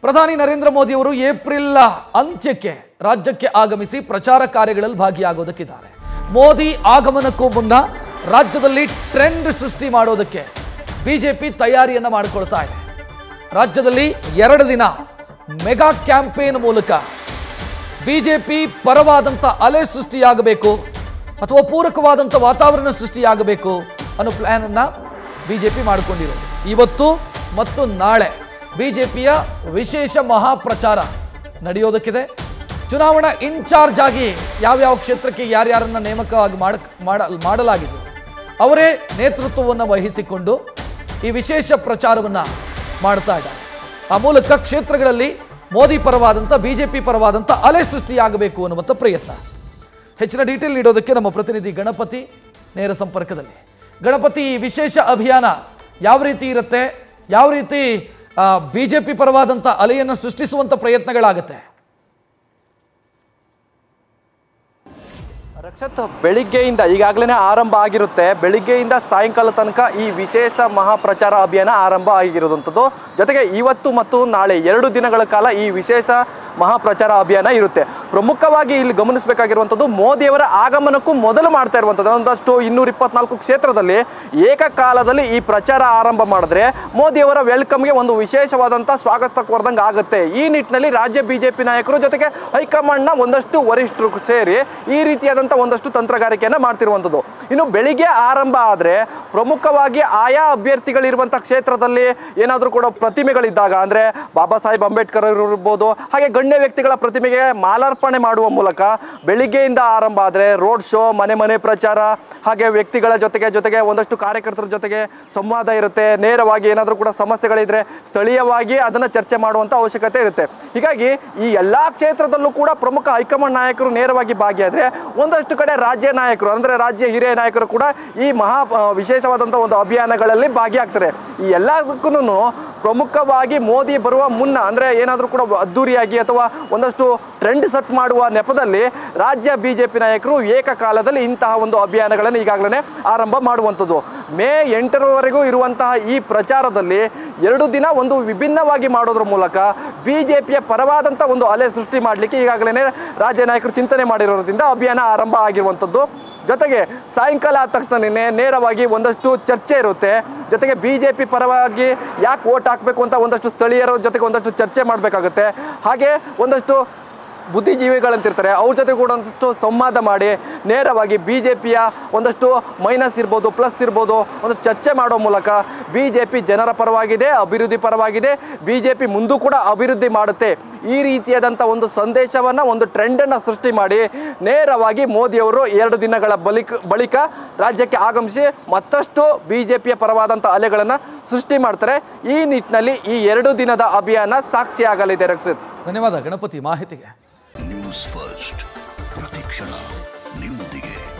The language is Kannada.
ಪ್ರಧಾನಿ ನರೇಂದ್ರ ಮೋದಿ ಅವರು ಏಪ್ರಿಲ್ ಅಂತ್ಯಕ್ಕೆ ರಾಜ್ಯಕ್ಕೆ ಆಗಮಿಸಿ ಪ್ರಚಾರ ಕಾರ್ಯಗಳಲ್ಲಿ ಭಾಗಿಯಾಗೋದಕ್ಕಿದ್ದಾರೆ. ಮೋದಿ ಆಗಮನಕ್ಕೂ ಮುನ್ನ ರಾಜ್ಯದಲ್ಲಿ ಟ್ರೆಂಡ್ ಸೃಷ್ಟಿ ಮಾಡೋದಕ್ಕೆ ಬಿಜೆಪಿ ತಯಾರಿಯನ್ನ ಮಾಡಿಕೊಳ್ತಾ ಇದೆ. ರಾಜ್ಯದಲ್ಲಿ 2 ದಿನ ಮೆಗಾ ಕ್ಯಾಂಪೇನ್ ಮೂಲಕ ಬಿಜೆಪಿ ಪರವಾದಂಥ ಅಲೆ ಸೃಷ್ಟಿಯಾಗಬೇಕು ಅಥವಾ ಪೂರಕವಾದಂಥ ವಾತಾವರಣ ಸೃಷ್ಟಿಯಾಗಬೇಕು ಅನ್ನೋ ಪ್ಲಾನ್ ಅನ್ನ ಬಿಜೆಪಿ ಮಾಡಿಕೊಂಡಿರೋದು. ಇವತ್ತು ಮತ್ತು ನಾಳೆ ಬಿಜೆಪಿಯ ವಿಶೇಷ ಮಹಾಪ್ರಚಾರ ನಡೆಯೋದಕ್ಕಿದೆ. ಚುನಾವಣಾ ಇನ್ಚಾರ್ಜ್ ಆಗಿ ಯಾವ್ಯಾವ ಕ್ಷೇತ್ರಕ್ಕೆ ಯಾರ್ಯಾರನ್ನ ನೇಮಕವಾಗಿ ಮಾಡಲಾಗಿದೆ ಅವರೇ ನೇತೃತ್ವವನ್ನು ವಹಿಸಿಕೊಂಡು ಈ ವಿಶೇಷ ಪ್ರಚಾರವನ್ನು ಮಾಡ್ತಾ ಇದ್ದಾರೆ. ಆ ಮೂಲಕ ಕ್ಷೇತ್ರಗಳಲ್ಲಿ ಮೋದಿ ಪರವಾದಂಥ ಬಿಜೆಪಿ ಪರವಾದಂಥ ಅಲೆ ಸೃಷ್ಟಿಯಾಗಬೇಕು ಅನ್ನುವಂಥ ಪ್ರಯತ್ನ. ಹೆಚ್ಚಿನ ಡೀಟೇಲ್ ನೀಡೋದಕ್ಕೆ ನಮ್ಮ ಪ್ರತಿನಿಧಿ ಗಣಪತಿ ನೇರ ಸಂಪರ್ಕದಲ್ಲಿ. ಗಣಪತಿ, ವಿಶೇಷ ಅಭಿಯಾನ ಯಾವ ರೀತಿ ಇರುತ್ತೆ, ಯಾವ ರೀತಿ ಬಿಜೆಪಿ ಪರವಾದಂಥ ಅಲೆಯನ್ನು ಸೃಷ್ಟಿಸುವಂಥ ಪ್ರಯತ್ನಗಳಾಗುತ್ತೆ? ರಕ್ಷತ್, ಬೆಳಿಗ್ಗೆಯಿಂದ ಈಗಾಗಲೇ ಆರಂಭ ಆಗಿರುತ್ತೆ. ಬೆಳಿಗ್ಗೆಯಿಂದ ಸಾಯಂಕಾಲ ತನಕ ಈ ವಿಶೇಷ ಮಹಾಪ್ರಚಾರ ಅಭಿಯಾನ ಆರಂಭ ಆಗಿರುವಂಥದ್ದು. ಜೊತೆಗೆ ಇವತ್ತು ಮತ್ತು ನಾಳೆ 2 ದಿನಗಳ ಕಾಲ ಈ ವಿಶೇಷ ಮಹಾಪ್ರಚಾರ ಅಭಿಯಾನ ಇರುತ್ತೆ. ಪ್ರಮುಖವಾಗಿ ಇಲ್ಲಿ ಗಮನಿಸಬೇಕಾಗಿರುವಂಥದ್ದು ಮೋದಿಯವರ ಆಗಮನಕ್ಕೂ ಮೊದಲು ಮಾಡ್ತಾ ಇರುವಂಥದ್ದು. ಒಂದಷ್ಟು 224 ಕ್ಷೇತ್ರದಲ್ಲಿ ಏಕಕಾಲದಲ್ಲಿ ಈ ಪ್ರಚಾರ ಆರಂಭ ಮಾಡಿದ್ರೆ ಮೋದಿಯವರ ವೆಲ್ಕಮ್ಗೆ ಒಂದು ವಿಶೇಷವಾದಂಥ ಸ್ವಾಗತ ಕೊಡ್ದಂಗೆ ಆಗುತ್ತೆ. ಈ ನಿಟ್ಟಿನಲ್ಲಿ ರಾಜ್ಯ ಬಿಜೆಪಿ ನಾಯಕರು ಜೊತೆಗೆ ಹೈಕಮಾಂಡ್ನ ಒಂದಷ್ಟು ವರಿಷ್ಠರು ಸೇರಿ ಈ ರೀತಿಯಾದಂಥ ಒಂದಷ್ಟು ತಂತ್ರಗಾರಿಕೆಯನ್ನು ಮಾಡ್ತಿರುವಂಥದ್ದು. ಇನ್ನು ಬೆಳಿಗ್ಗೆ ಆರಂಭ ಆದರೆ ಪ್ರಮುಖವಾಗಿ ಆಯಾ ಅಭ್ಯರ್ಥಿಗಳಿರುವಂಥ ಕ್ಷೇತ್ರದಲ್ಲಿ ಏನಾದರೂ ಕೂಡ ಪ್ರತಿಮೆಗಳಿದ್ದಾಗ, ಅಂದರೆ ಬಾಬಾ ಸಾಹೇಬ್ ಅಂಬೇಡ್ಕರ್ ಇರ್ಬೋದು, ಹಾಗೆ ಗಣ್ಯ ವ್ಯಕ್ತಿಗಳ ಪ್ರತಿಮೆಗೆ ಮಾಲಾರ್ಪಣೆ ಮಾಡುವ ಮೂಲಕ ಬೆಳಿಗ್ಗೆಯಿಂದ ಆರಂಭ ಆದರೆ ರೋಡ್ ಶೋ, ಮನೆ ಮನೆ ಪ್ರಚಾರ, ಹಾಗೆ ವ್ಯಕ್ತಿಗಳ ಜೊತೆಗೆ ಒಂದಷ್ಟು ಕಾರ್ಯಕರ್ತರ ಜೊತೆಗೆ ಸಂವಾದ ಇರುತ್ತೆ. ನೇರವಾಗಿ ಏನಾದರೂ ಕೂಡ ಸಮಸ್ಯೆಗಳಿದ್ರೆ ಸ್ಥಳೀಯವಾಗಿ ಅದನ್ನು ಚರ್ಚೆ ಮಾಡುವಂಥ ಅವಶ್ಯಕತೆ ಇರುತ್ತೆ. ಹೀಗಾಗಿ ಈ ಎಲ್ಲ ಕ್ಷೇತ್ರದಲ್ಲೂ ಕೂಡ ಪ್ರಮುಖ ಹೈಕಮಾಂಡ್ ನಾಯಕರು ನೇರವಾಗಿ ಭಾಗಿಯಾದರೆ ಒಂದಷ್ಟು ಕಡೆ ರಾಜ್ಯ ನಾಯಕರು, ಅಂದರೆ ರಾಜ್ಯ ಹಿರಿಯ ನಾಯಕರು ಕೂಡ ಈ ವಿಶೇಷವಾದಂಥ ಒಂದು ಅಭಿಯಾನಗಳಲ್ಲಿ ಭಾಗಿಯಾಗ್ತಾರೆ. ಈ ಎಲ್ಲದಕ್ಕೂ ಪ್ರಮುಖವಾಗಿ ಮೋದಿ ಬರುವ ಮುನ್ನ, ಅಂದರೆ ಏನಾದರೂ ಕೂಡ ಅದ್ದೂರಿಯಾಗಿ ಅಥವಾ ಒಂದಷ್ಟು ಟ್ರೆಂಡ್ ಸೆಟ್ ಮಾಡುವ ನೆಪದಲ್ಲಿ ರಾಜ್ಯ ಬಿಜೆಪಿ ನಾಯಕರು ಏಕಕಾಲದಲ್ಲಿ ಇಂತಹ ಒಂದು ಅಭಿಯಾನಗಳನ್ನು ಈಗಾಗಲೇ ಆರಂಭ ಮಾಡುವಂಥದ್ದು. ಮೇ 8ರವರೆಗೂ ಇರುವಂತಹ ಈ ಪ್ರಚಾರದಲ್ಲಿ 2 ದಿನ ಒಂದು ವಿಭಿನ್ನವಾಗಿ ಮಾಡೋದ್ರ ಮೂಲಕ ಬಿಜೆಪಿಯ ಪರವಾದಂಥ ಒಂದು ಅಲೆ ಸೃಷ್ಟಿ ಮಾಡಲಿಕ್ಕೆ ಈಗಾಗಲೇ ರಾಜ್ಯ ನಾಯಕರು ಚಿಂತನೆ ಮಾಡಿರೋದ್ರಿಂದ ಅಭಿಯಾನ ಆರಂಭ ಆಗಿರುವಂಥದ್ದು. ಜೊತೆಗೆ ಸಾಯಂಕಾಲ ಆದ ತಕ್ಷಣ ನೇರವಾಗಿ ಒಂದಷ್ಟು ಚರ್ಚೆ ಇರುತ್ತೆ. ಜೊತೆಗೆ ಬಿಜೆಪಿ ಪರವಾಗಿ ಯಾಕೆ ವೋಟ್ ಹಾಕಬೇಕು ಅಂತ ಒಂದಷ್ಟು ಸ್ಥಳೀಯರ ಜೊತೆಗೆ ಒಂದಷ್ಟು ಚರ್ಚೆ ಮಾಡಬೇಕಾಗುತ್ತೆ. ಹಾಗೆ ಒಂದಷ್ಟು ಬುದ್ಧಿಜೀವಿಗಳಂತಿರ್ತಾರೆ, ಅವ್ರ ಜೊತೆ ಕೂಡ ಒಂದಷ್ಟು ಸಂವಾದ ಮಾಡಿ ನೇರವಾಗಿ ಬಿಜೆಪಿಯ ಒಂದಷ್ಟು ಮೈನಸ್ ಇರ್ಬೋದು, ಪ್ಲಸ್ ಇರ್ಬೋದು, ಒಂದು ಚರ್ಚೆ ಮಾಡೋ ಮೂಲಕ ಬಿಜೆಪಿ ಜನರ ಪರವಾಗಿದೆ, ಅಭಿವೃದ್ಧಿ ಪರವಾಗಿದೆ, ಬಿಜೆಪಿ ಮುಂದೂ ಕೂಡ ಅಭಿವೃದ್ಧಿ ಮಾಡುತ್ತೆ, ಈ ರೀತಿಯಾದಂಥ ಒಂದು ಸಂದೇಶವನ್ನು, ಒಂದು ಟ್ರೆಂಡನ್ನು ಸೃಷ್ಟಿ ಮಾಡಿ ನೇರವಾಗಿ ಮೋದಿಯವರು 2 ದಿನಗಳ ಬಳಿಕ ರಾಜ್ಯಕ್ಕೆ ಆಗಮಿಸಿ ಮತ್ತಷ್ಟು ಬಿಜೆಪಿಯ ಪರವಾದಂಥ ಅಲೆಗಳನ್ನು ಸೃಷ್ಟಿ ಮಾಡ್ತಾರೆ. ಈ ನಿಟ್ಟಿನಲ್ಲಿ ಈ 2 ದಿನದ ಅಭಿಯಾನ ಸಾಕ್ಷಿಯಾಗಲಿದೆ. ರಕ್ಷಿತ್, ಧನ್ಯವಾದ ಗಣಪತಿ ಮಾಹಿತಿಗೆ. ನ್ಯೂಸ್ ಫಸ್ಟ್, ಪ್ರತಿಕ್ಷಣ ನಿಮ್ಮೊಂದಿಗೆ.